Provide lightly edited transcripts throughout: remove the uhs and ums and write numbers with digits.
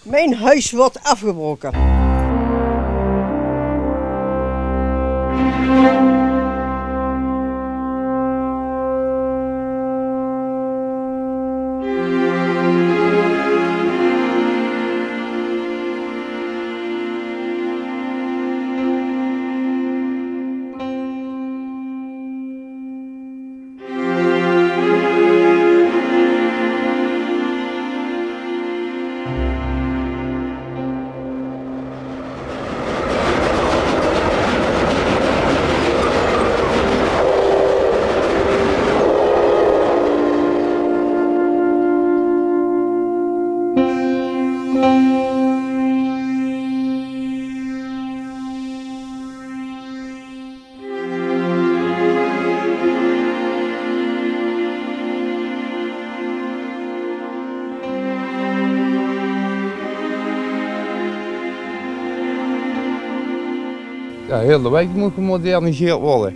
Mijn huis wordt afgebroken. Ja, heel de wijk moet gemoderniseerd worden.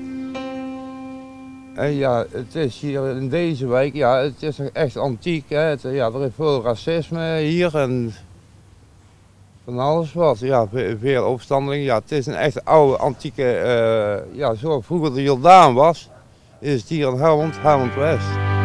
En ja, het is hier in deze wijk, ja, het is echt antiek. Hè. Ja, er is veel racisme hier en van alles wat. Ja, veel opstandeling. Ja, het is een echt oude, antieke, ja, zoals vroeger de Jordaan was, is het hier in Helmond West.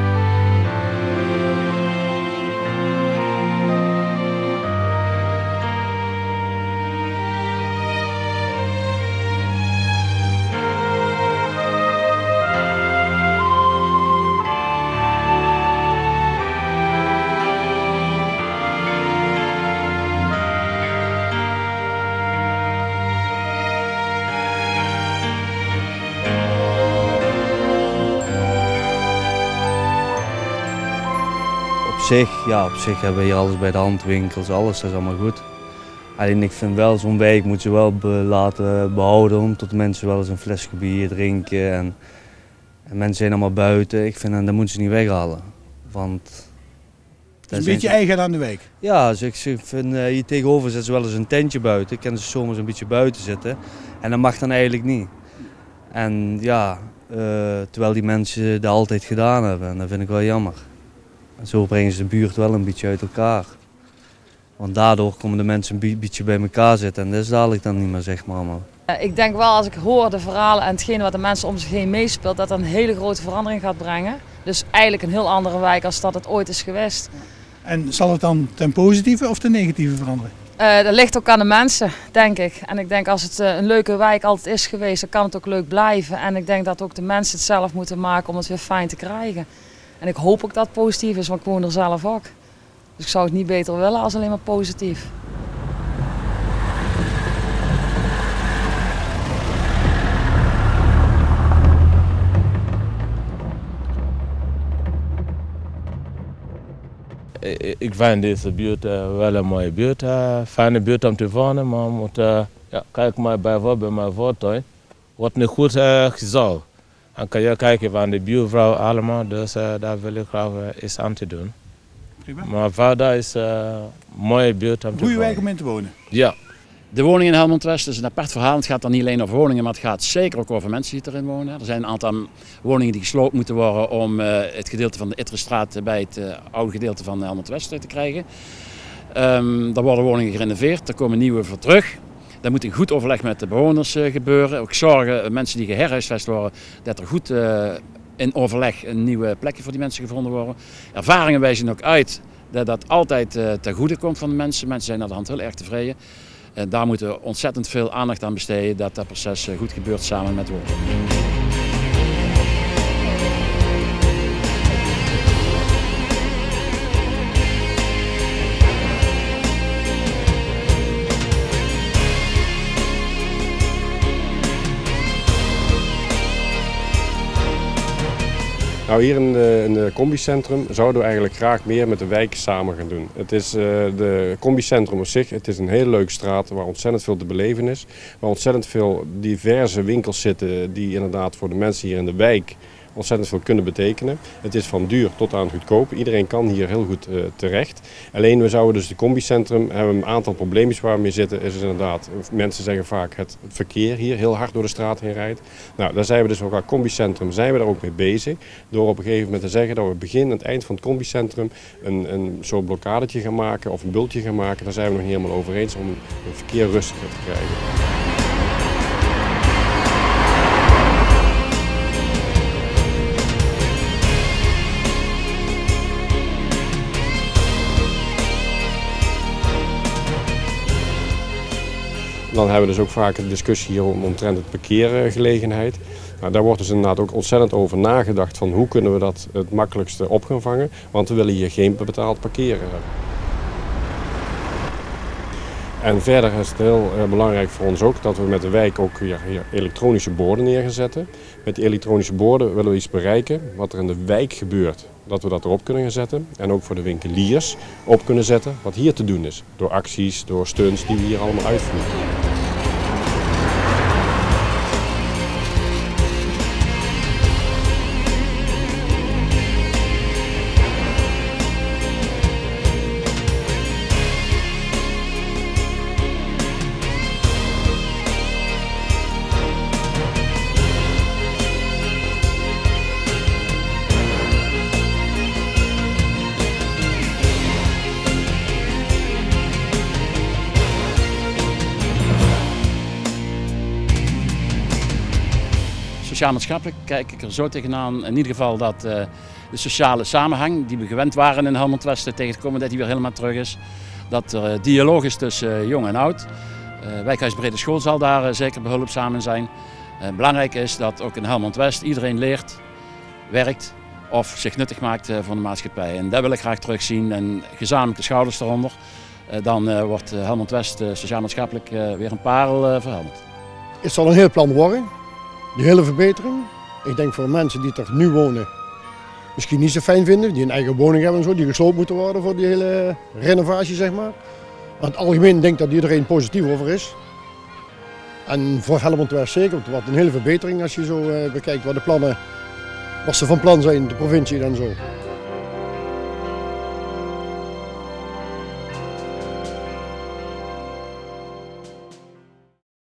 Op zich hebben we hier alles bij de hand, winkels, alles, dat is allemaal goed. Alleen ik vind wel, zo'n wijk moet je wel laten behouden, omdat mensen wel eens een flesje bier drinken en mensen zijn allemaal buiten. Ik vind dat moeten ze niet weghalen. Want het is een beetje eigen aan de wijk. Ja, dus ik vind hier tegenover zit ze wel eens een tentje buiten. Ik kan ze zomers een beetje buiten zitten en dat mag dan eigenlijk niet. En ja, terwijl die mensen dat altijd gedaan hebben en dat vind ik wel jammer. En zo brengen ze de buurt wel een beetje uit elkaar. Want daardoor komen de mensen een beetje bij elkaar zitten en dat is dadelijk dan niet meer, zeg maar. Ik denk wel, als ik hoor de verhalen en hetgene wat de mensen om zich heen meespeelt, dat dat een hele grote verandering gaat brengen. Dus eigenlijk een heel andere wijk als dat het ooit is geweest. En zal het dan ten positieve of ten negatieve veranderen? Dat ligt ook aan de mensen, denk ik. En ik denk als het een leuke wijk altijd is geweest, dan kan het ook leuk blijven. En ik denk dat ook de mensen het zelf moeten maken om het weer fijn te krijgen. En ik hoop ook dat het positief is, want ik woon er zelf ook. Dus ik zou het niet beter willen als alleen maar positief. Ik vind deze buurt wel een mooie buurt, fijne buurt om te wonen, maar moet, ja, kijk maar bijvoorbeeld bij mijn voortuin, wordt niet goed gezorgd. En kan je kijken van de buurvrouw allemaal, dus daar wil ik graag iets aan te doen. Prima. Maar verder is een mooie buurt om te wonen. Goede wijk om in te wonen? Ja. De woningen in Helmond West is een apart verhaal. Het gaat dan niet alleen over woningen, maar het gaat zeker ook over mensen die erin wonen. Er zijn een aantal woningen die gesloopt moeten worden om het gedeelte van de Itterstraat bij het oude gedeelte van Helmond West te krijgen. Er worden woningen gerenoveerd, er komen nieuwe voor terug. Dat moet in goed overleg met de bewoners gebeuren. Ook zorgen, mensen die geherhuisvest worden, dat er goed in overleg een nieuwe plekje voor die mensen gevonden worden. Ervaringen wijzen ook uit dat dat altijd ten goede komt van de mensen. Mensen zijn naar de hand heel erg tevreden. Daar moeten we ontzettend veel aandacht aan besteden dat dat proces goed gebeurt samen met wonen. Nou, hier in het combicentrum zouden we eigenlijk graag meer met de wijk samen gaan doen. Het is de combicentrum op zich, het is een hele leuke straat waar ontzettend veel te beleven is. Waar ontzettend veel diverse winkels zitten die inderdaad voor de mensen hier in de wijk ontzettend veel kunnen betekenen. Het is van duur tot aan goedkoop. Iedereen kan hier heel goed terecht. Alleen we zouden dus het combicentrum hebben een aantal probleempjes waar we mee zitten. Is inderdaad, mensen zeggen vaak het verkeer hier heel hard door de straat heen rijdt. Nou, daar zijn we dus ook aan combicentrum zijn we daar ook mee bezig. Door op een gegeven moment te zeggen dat we begin en het eind van het combicentrum een soort blokkadetje gaan maken of een bultje gaan maken. Daar zijn we nog niet helemaal over eens om het verkeer rustiger te krijgen. Dan hebben we dus ook vaak een discussie hier omtrent het parkeergelegenheid. Nou, daar wordt dus inderdaad ook ontzettend over nagedacht van hoe kunnen we dat het makkelijkste op gaan vangen. Want we willen hier geen betaald parkeren hebben. En verder is het heel belangrijk voor ons ook dat we met de wijk ook hier elektronische borden neer gaan zetten. Met die elektronische borden willen we iets bereiken wat er in de wijk gebeurt. Dat we dat erop kunnen gaan zetten en ook voor de winkeliers op kunnen zetten wat hier te doen is. Door acties, door stunts die we hier allemaal uitvoeren. Sociaal-maatschappelijk kijk ik er zo tegenaan, in ieder geval dat de sociale samenhang die we gewend waren in Helmond-West tegen te komen, dat die weer helemaal terug is. Dat er dialoog is tussen jong en oud. Wijkhuis Brede School zal daar zeker behulpzaam in zijn. Belangrijk is dat ook in Helmond-West iedereen leert, werkt of zich nuttig maakt van de maatschappij. En dat wil ik graag terugzien en gezamenlijk de schouders eronder. Dan wordt Helmond-West sociaal-maatschappelijk weer een parel voor Helmond. Het zal een heel plan worden. Die hele verbetering. Ik denk voor mensen die er nu wonen misschien niet zo fijn vinden, die een eigen woning hebben en zo, die gesloopt moeten worden voor die hele renovatie, zeg maar. Aan het algemeen denk ik dat iedereen positief over is. En voor Helmond-West zeker, het wordt een hele verbetering als je zo bekijkt wat de plannen, wat ze van plan zijn, de provincie en zo.